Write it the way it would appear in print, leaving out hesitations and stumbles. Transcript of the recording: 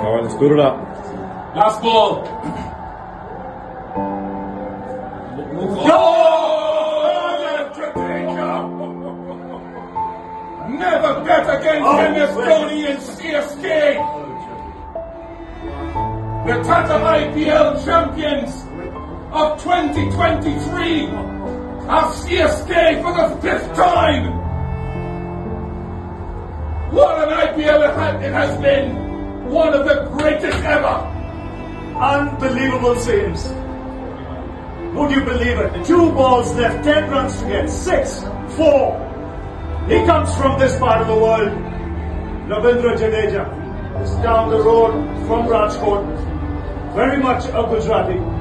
Kawan Skurda. Last ball. Never bet against MS Dhoni and CSK. The Tata IPL champions of 2023 are CSK for the 5th time. What an IPL it has been. One of the greatest ever. Unbelievable scenes. Would you believe it? 2 balls left, 10 runs to get. 6, 4. He comes from this part of the world. Ravindra Jadeja is down the road from Rajkot. Very much a Gujarati.